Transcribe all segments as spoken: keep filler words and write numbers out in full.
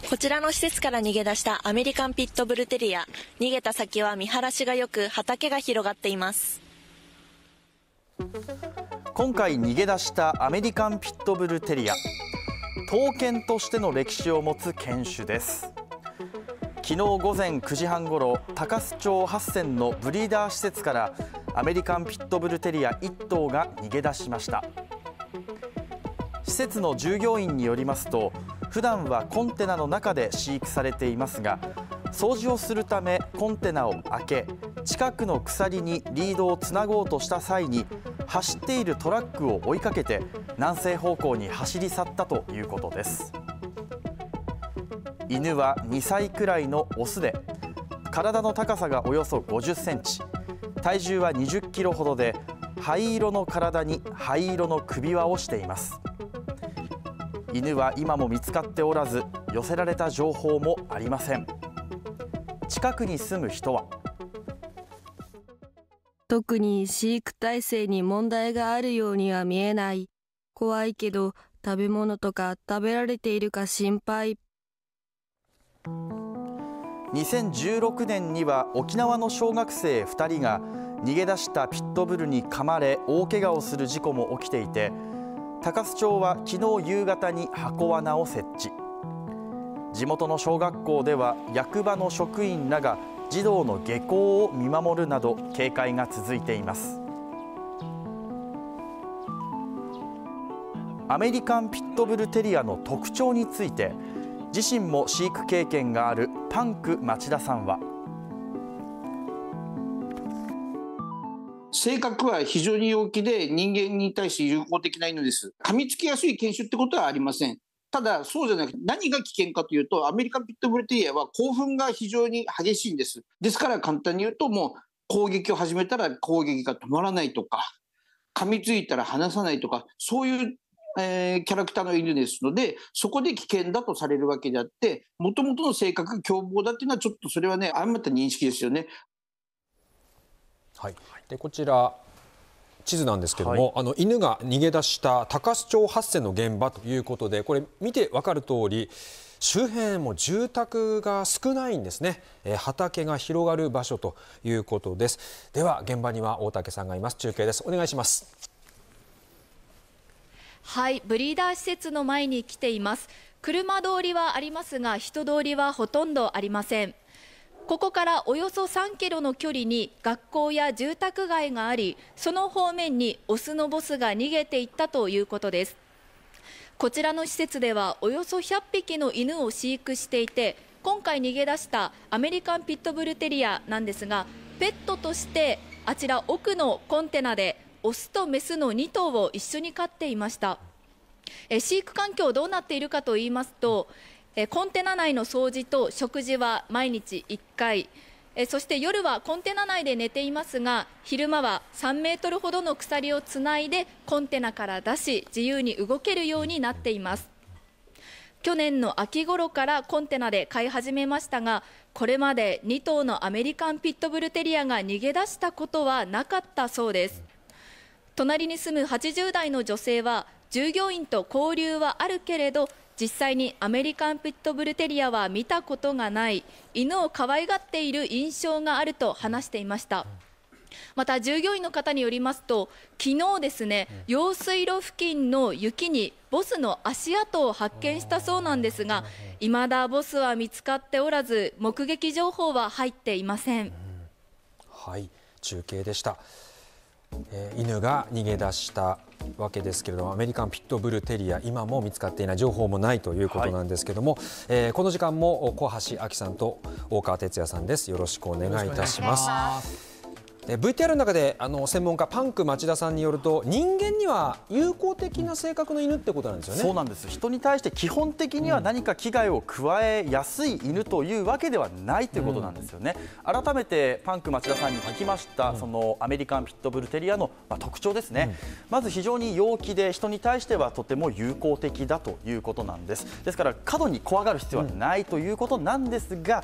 こちらの施設から逃げ出したアメリカンピットブルテリア。逃げた先は見晴らしが良く、畑が広がっています。 今回逃げ出したアメリカンピットブルテリア、闘犬としての歴史を持つ犬種です。昨日午前くじはんごろ、高須町八泉のブリーダー施設からアメリカンピットブルテリアいっとうが逃げ出しました。施設の従業員によりますと、普段はコンテナの中で飼育されていますが、掃除をするためコンテナを開け、近くの鎖にリードをつなごうとした際に、走っているトラックを追いかけて南西方向に走り去ったということです。犬はにさいくらいのオスで、体の高さがおよそごじゅっセンチ、体重はにじゅっキロほどで、灰色の体に灰色の首輪をしています。犬は今も見つかっておらず、寄せられた情報もありません。近くに住む人は、 特に飼育体制に問題があるようには見えない。怖いけど食べ物とか食べられているか心配。 にせんじゅうろくねんには沖縄の小学生ふたりが逃げ出したピットブルに噛まれ大怪我をする事故も起きていて、高須町は昨日夕方に箱罠を設置。地元の小学校では役場の職員らが児童の下校を見守るなど警戒が続いています。アメリカンピットブルテリアの特徴について、自身も飼育経験があるパンク町田さんは、 性格は非常に陽気で人間に対して友好的な犬です。噛みつきやすい犬種ってことはありません。ただそうじゃなくて、何が危険かというと、アメリカンピットブルテリアは興奮が非常に激しいんです。ですから簡単に言うと、もう攻撃を始めたら攻撃が止まらないとか、噛みついたら離さないとか、そういう、えー、キャラクターの犬ですので、そこで危険だとされるわけであって、もともとの性格が凶暴だっていうのはちょっとそれはね、誤った認識ですよね。 はい、でこちら地図なんですけども、はい、あの犬が逃げ出した高須町八泉の現場ということで、これ見て分かる通り周辺も住宅が少ないんですね。えー、畑が広がる場所ということです。では現場には大竹さんがいます。中継です。お願いします。 はい、ブリーダー施設の前に来ています。車通りはありますが、人通りはほとんどありません。ここからおよそさんキロの距離に学校や住宅街があり、その方面にオスのボスが逃げていったということです。こちらの施設ではおよそひゃっぴきの犬を飼育していて、今回逃げ出したアメリカンピットブルテリアなんですが、ペットとしてあちら奥のコンテナでオスとメスのにとうを一緒に飼っていました。え飼育環境どうなっているかと言いますと、コンテナ内の掃除と食事は毎日いっかい、そして夜はコンテナ内で寝ていますが、昼間はさんメートルほどの鎖をつないでコンテナから出し、自由に動けるようになっています。去年の秋頃からコンテナで飼い始めましたが、これまでにとうのアメリカンピットブルテリアが逃げ出したことはなかったそうです。隣に住むはちじゅうだいの女性は、従業員と交流はあるけれど、実際にアメリカンピットブルテリアは見たことがない、犬を可愛がっている印象があると話していました。また従業員の方によりますと、昨日ですね、用水路付近の雪にボスの足跡を発見したそうなんですが、未だボスは見つかっておらず、目撃情報は入っていません。 はい、中継でした。えー、犬が逃げ出したわけですけれども、アメリカンピットブルテリア、今も見つかっていない、情報もないということなんですけれども、はい、えー、この時間も小橋亜希さんと大川哲也さんです。よろしくお願いいたします。ブイティーアール の中であの専門家パンク町田さんによると、人間には友好的な性格の犬ってことなんですよね。 そうなんです。人に対して基本的には何か危害を加えやすい犬というわけではないということなんですよね。うん、改めてパンク町田さんに聞きました、うん、そのアメリカンピットブルテリアの、まあ、特徴ですね。うん、まず非常に陽気で、人に対してはとても友好的だということなんです。ですから過度に怖がる必要はないということなんですが、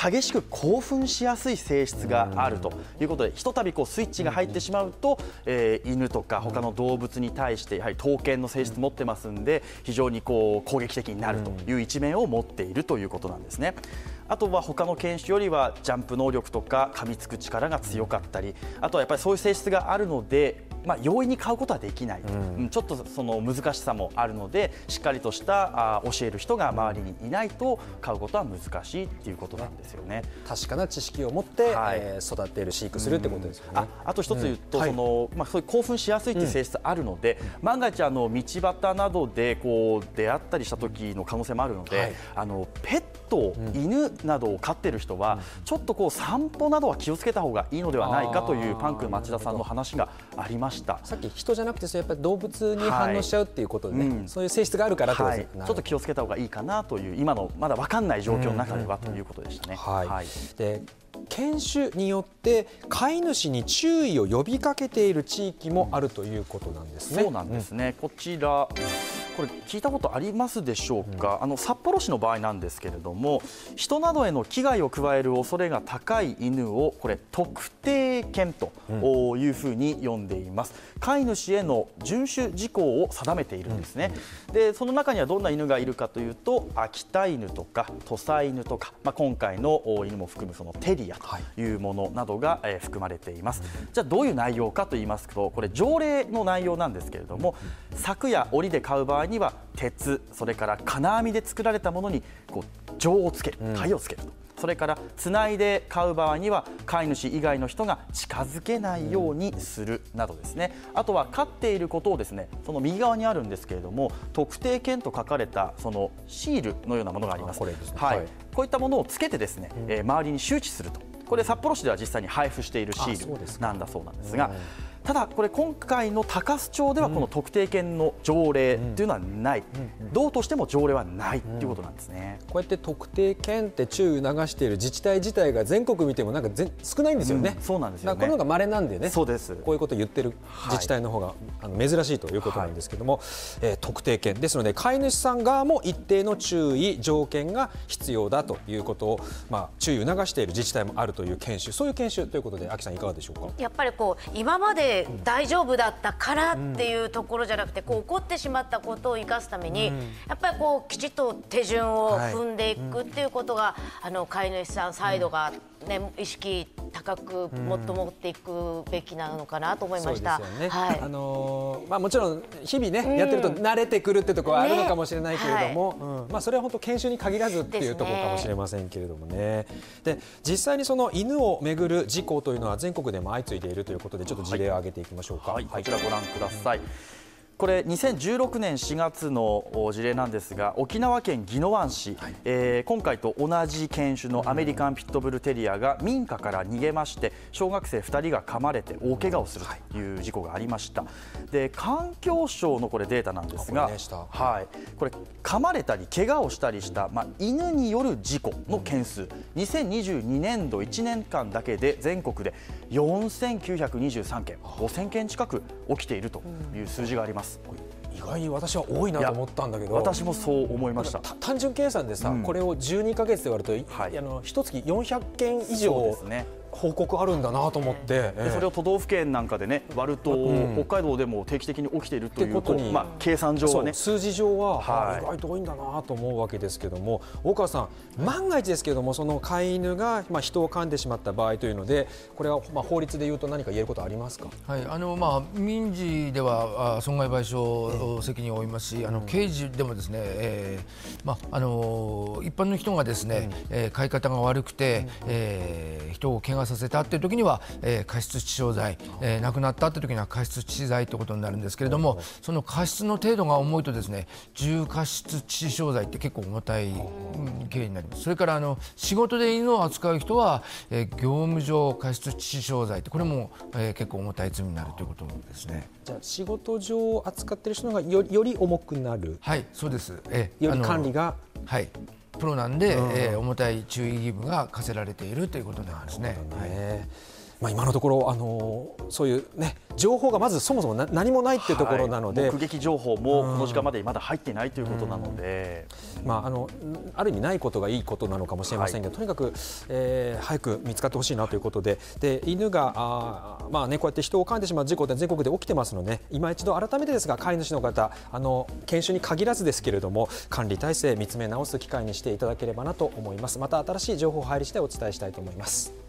激しく興奮しやすい性質があるということで、ひとたびこうスイッチが入ってしまうと、えー、犬とか他の動物に対してやはり闘犬の性質持ってますんで、非常にこう攻撃的になるという一面を持っているということなんですね。あとは他の犬種よりはジャンプ能力とか噛みつく力が強かったり、あとはやっぱりそういう性質があるので、まあ、容易に飼うことはできない、うん、ちょっとその難しさもあるので、しっかりとしたあ教える人が周りにいないと飼うことは難しいっていうことなんですよね。 確かな知識を持って、はい、えー、育てる飼育するってことですよね。 あ, あと一つ言うと、うん、そのまあ、そういう興奮しやすいという性質あるので、うん、万が一あの道端などでこう出会ったりした時の可能性もあるので、はい、あのペット、うん、犬などを飼っている人は、うん、ちょっとこう散歩などは気をつけた方がいいのではないかというパンク町田さんの話がありました。 さっき人じゃなくてやっぱり動物に反応しちゃうっていうことで、ね、はい、うん、そういう性質があるからってことです、 はい、ちょっと気をつけた方がいいかなという、今のまだ分かんない状況の中では、うん、ということでしたね。 はいはい、で犬種によって飼い主に注意を呼びかけている地域もあるということなんですね。 そうなんですね、うん、こちらこれ聞いたことありますでしょうか。うん、あの札幌市の場合なんですけれども、人などへの危害を加える恐れが高い犬をこれ特定犬というふうに呼んでいます。うん、飼い主への遵守事項を定めているんですね。うん、でその中にはどんな犬がいるかというと、秋田犬とか土佐犬とか、まあ、今回の犬も含むそのテリアというものなどが、えー、含まれています。うん、じゃあどういう内容かと言いますと、これ条例の内容なんですけれども、うん、柵や檻で飼う場合には鉄、それから金網で作られたものにこう錠をつける、鍵をつけると、うん、それからつないで飼う場合には飼い主以外の人が近づけないようにするなどですね。あとは飼っていることをですね、その右側にあるんですけれども、特定犬と書かれたそのシールのようなものがあります。これですね、はいはい、こういったものをつけてですね、うん、えー、周りに周知すると。これ札幌市では実際に配布しているシールなんだそうなんですが、ただこれ今回の高須町ではこの特定犬の条例というのはない、道としても条例はないということなんですね。 こうやって特定犬って注意を促している自治体自体が全国見てもなんか全少ないんですよね。 うん、そうなんですよね。 この方が稀なんでね。 そうです。 こういうことを言ってる自治体の方が、はい、あの珍しいということなんですけども、はい、えー、特定犬ですので飼い主さん側も一定の注意条件が必要だということを、まあ、注意を促している自治体もあるという犬種、そういう犬種ということで、秋さんいかがでしょうか。 やっぱりこう今まで大丈夫だったからっていうところじゃなくて、こう起こってしまったことを生かすために、やっぱりこうきちっと手順を踏んでいくっていうことが、あの飼い主さんサイドが、ね、意識高くもっと持っていくべきなのかなと思いました。 あのーまあ、もちろん日々ね、うん、やってると慣れてくるってところはあるのかもしれないけれども、ね、はい、うん、まあ、それは本当研修に限らずっていうところかもしれませんけれどもね。で実際にその犬をめぐる事故というのは全国でも相次いでいるということで、ちょっと事例を挙げていきましょうか。 はい、はい、こちらご覧ください。うん、これにせんじゅうろくねんしがつの事例なんですが、沖縄県宜野湾市、はい、えー、今回と同じ犬種のアメリカンピットブルテリアが民家から逃げまして、小学生ふたりが噛まれて大怪我をするという事故がありました。で環境省のこれデータなんですが、はい、これ噛まれたり怪我をしたりした、まあ、犬による事故の件数、うん、にせんにじゅうにねんどいちねんかんだけで全国でよんせんきゅうひゃくにじゅうさんけん、ごせんけん近く起きているという数字があります。 意外に私は多いなと思ったんだけど、 私もそう思いました。 単純計算でさ、うん、これをじゅうにかげつで割ると、はい、あのいちがつよんひゃっけん以上報告あるんだなと思って、 でそれを都道府県なんかでね割ると、うん、北海道でも定期的に起きているということに、まあ、計算上はね、 数字上は、はい、意外と多いんだなと思うわけですけども、大川さん、万が一ですけども、その飼い犬が、まあ、人を噛んでしまった場合というので、これは、まあ、法律でいうと何か言えることありますか。 はい、あのまあ、民事ではあ損害賠償責任を負いますし、あの刑事でもですね、えーまあ、あの一般の人がですね、うん、えー、飼い方が悪くて、うん、えー、人を怪我させたという時には、えー、過失致傷罪、えー、亡くなったという時には過失致死罪ということになるんですけれども、その過失の程度が重いとですね、重過失致死傷罪って結構重たい刑になります。それからあの仕事で犬を扱う人は、えー、業務上過失致死傷罪って、これも、えー、結構重たい罪になるということですね。 じゃあ仕事上扱っている人がより、より重くなる。 はい、そうです。えー、より管理が、 はい、プロなんで、うん、えー、重たい注意義務が課せられているということなんですね。 はい、 まあ、今のところ、あのそういう、ね、情報がまずそもそもな何もないっていうところなので、 はい、目撃情報もこの時間までまだ入っていないということなので、 まあ、あのある意味ないことがいいことなのかもしれませんが、はい、とにかく、えー、早く見つかってほしいなということで、で犬があ、まあね、こうやって人を噛んでしまう事故って全国で起きてますので、ね、今一度改めてですが飼い主の方、あの犬種に限らずですけれども管理体制見つめ直す機会にしていただければなと思います。また新しい情報入り次第お伝えしたいと思います。